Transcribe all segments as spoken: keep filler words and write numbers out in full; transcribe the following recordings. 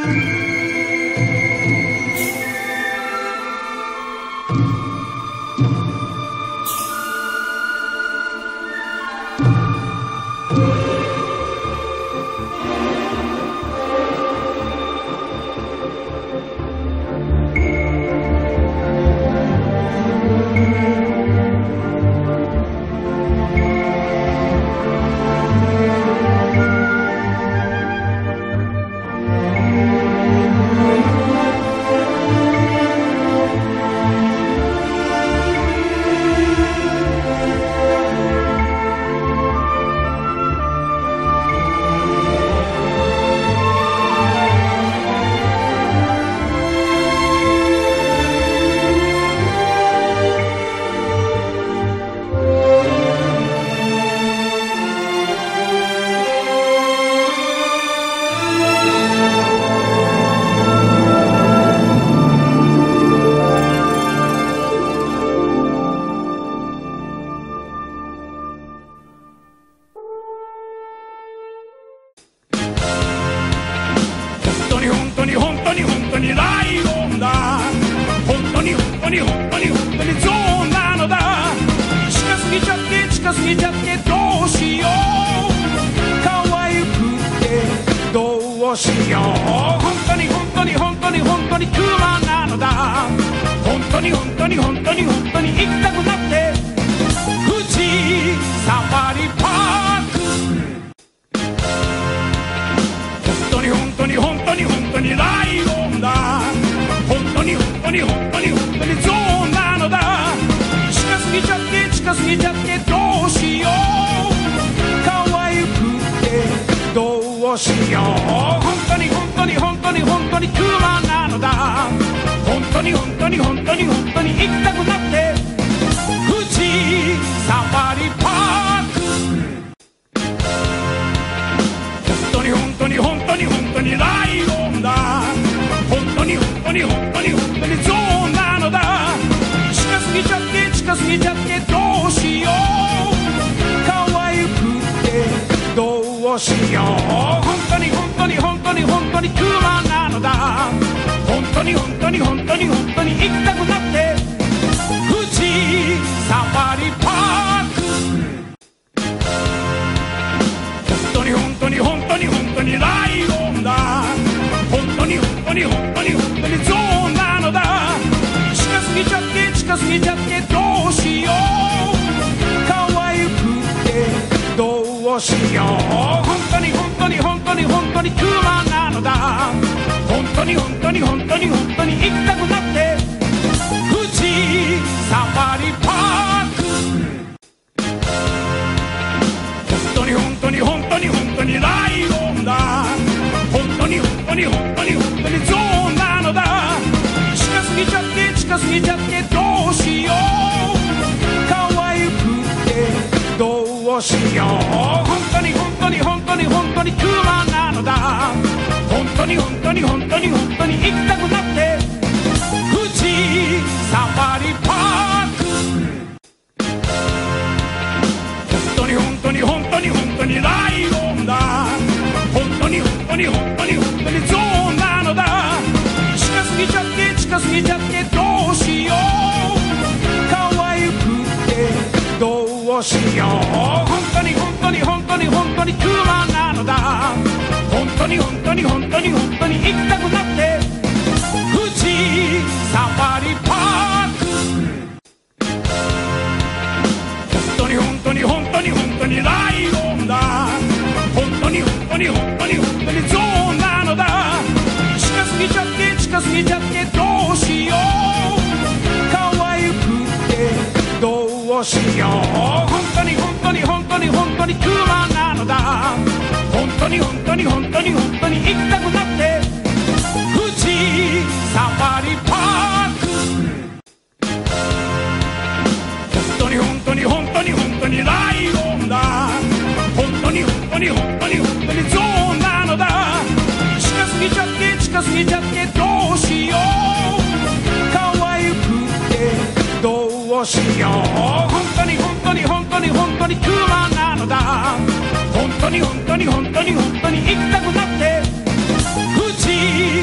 本当に本当に本当に本当に行きたくなって富士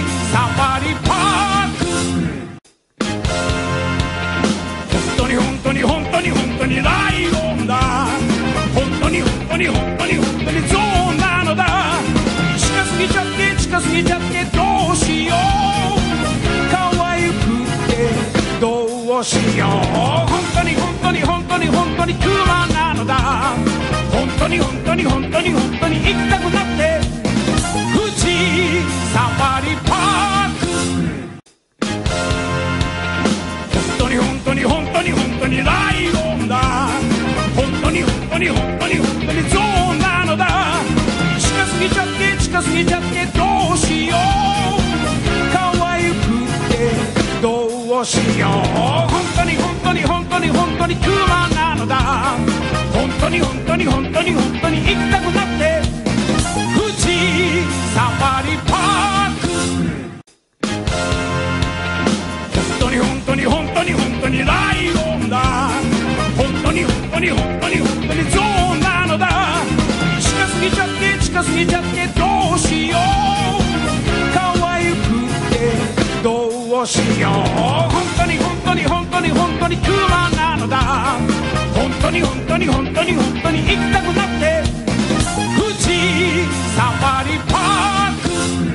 近すぎちゃってどうしよう、可愛くてどうしよう、本当に本当に本当に本当にクマなのだ、本当に本当に本当に本当に行きたくなって富士サファリパーク、本当に本当に本当に本当にライオンだ、本当に本当に本当に本当にゾウなのだ、近すぎちゃって近すぎちゃってどうしよう、可愛くてどうしよう、本当に本当に本当に本当にクマなのだ、本当に本当に本当に本当に行きたくなって富士サファリパーク、本当に本当に本当に本当にライオンだ、本当に本当に本当に本当にゾウなのだ、近すぎちゃって近すぎちゃってどうしよう、可愛くてどうしよう、本当に本当に本当に本当にクマなのだ、本当に本当に本当に本当に行きたくなって富士サファリパーク、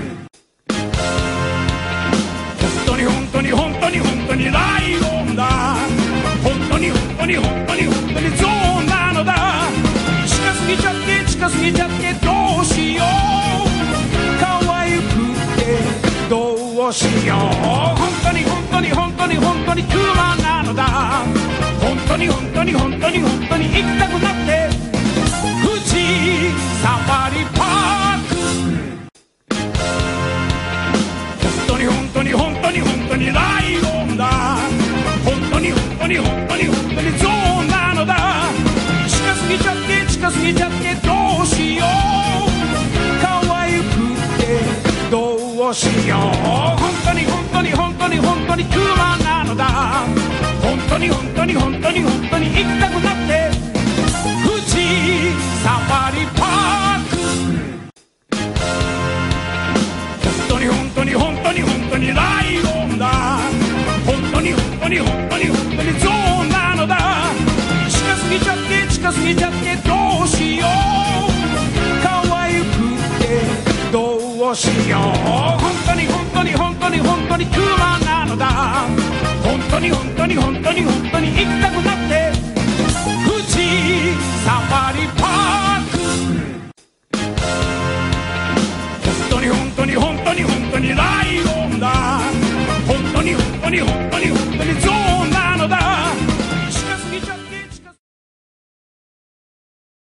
本当に本当に本当に本当にライオンだ、本当に本当に本当に本当にゾウなのだ、近すぎちゃって近すぎちゃってどうしよう、可愛くてどうしよう、本当に本当に本当に本当にクマなのだ、本当に本当に本当に本当に行きたくなって富士サファリパーク、本当に本当に本当に本当にライオンだ、本当に本当に本当に本当にゾウなのだ、近すぎちゃって近すぎちゃってどうしよう、可愛くてどうしよう、本当に本当に本当に本当にクマなのだ、本当に本当に本当に本当に行きたくなって富士サファリパーク、本当に本当に本当に本当にライオンだ、本当に本当に本当に本当にゾウなのだ、近すぎちゃって近すぎちゃってどうしよう、可愛くてどうしよう、本当に本当に本当に本当にクマなのだ、本当に本当に本当に本当に行きたくなって富士サファリパーク、本当に本当に本当に本当にライオンだ、本当に本当に本当に本当にゾウ